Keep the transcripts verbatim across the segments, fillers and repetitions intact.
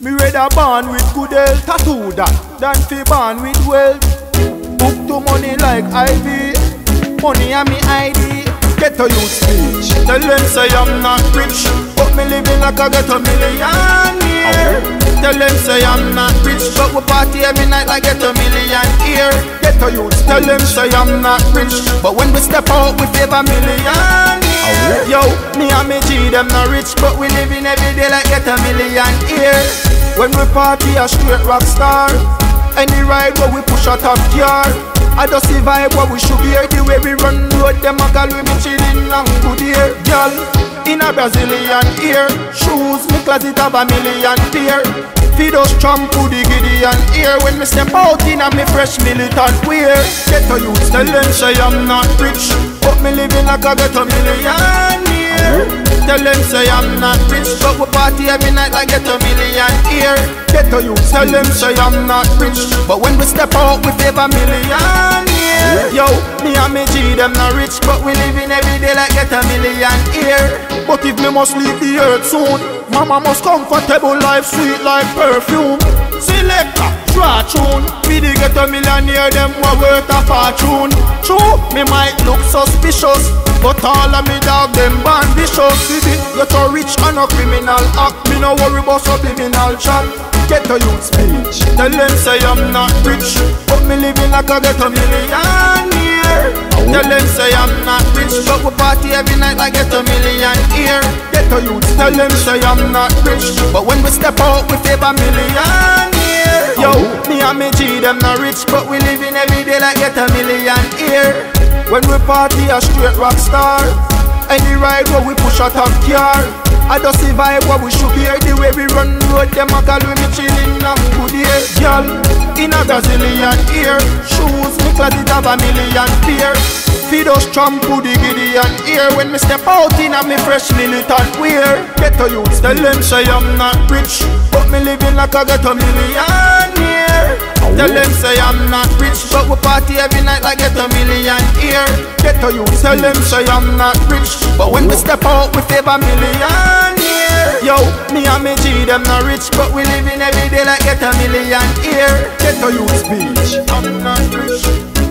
Me rather born with good health, tattoo that, than fi born with wealth. Book to money like I V, money and me I D. Get to youth speech. Tell them say I'm not rich, but me living like I get a millionaire. Tell them say I'm not rich, but we party every night like get a million here. Get to youth. Tell them say I'm not rich, but when we step out we favor millionaire. Yo, me and me G them not rich, but we living every day like get a million here. When we party a straight rock star, any ride where we push a top car. I just see vibe what we should hear. The way we run road, them a call we be chillin' and good here. Girl, in a Brazilian ear, shoes, me closet have a million pair. Feed us shampoo the Gideon ear. When me step out in a me fresh militant wear. Get to youth, tell them say I'm not rich, but me living like I get a millionaire. Tell them say I'm not rich, but we party every night like get a million here. Get to youth, tell them say I'm not rich, but when we step out we favor millionaire. Yo, me and me G them not rich, but we living every day like get a million here. But if me must leave the earth soon, mama must comfortable life sweet like perfume. Selector, draw tune, we the get a millionaire, them were worth a fortune. True, me might look suspicious, but all of me dog them born vicious. See it, you're so rich and a criminal act. Me no worry about subliminal chat. Get to youth speech. Tell them say I'm not rich, but me living like I get a millionaire. Tell them say I'm not rich, but we party every night like get a million here. Get to youth. Tell them say I'm not rich, but when we step out we favor millionaire. Yo, me and me G them not rich, but we living every day like get a million here. When we party a straight rock star, any ride where we push a top car. I just see vibe what we should hear. The way we run road, them a call we me chillin' and good here. Girl, in a Brazilian ear, shoes, me closet have a million pair. Feed us shampoo the Gideon ear. When me step out in a me fresh militant wear. Get to youth, tell them say I'm not rich, but me living like I get a millionaire. Tell them say I'm not rich, but we party every night like get a million here. Get to youth, tell them say I'm not rich, but when we step out we favor millionaire. Yo, me and me G them not rich, but we living every day like get a million here. Get to youth speech. I'm not rich,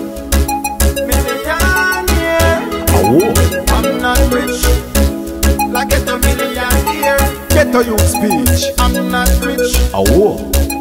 millionaire. I'm not rich, like get a million here. Get to youth speech. I'm not rich.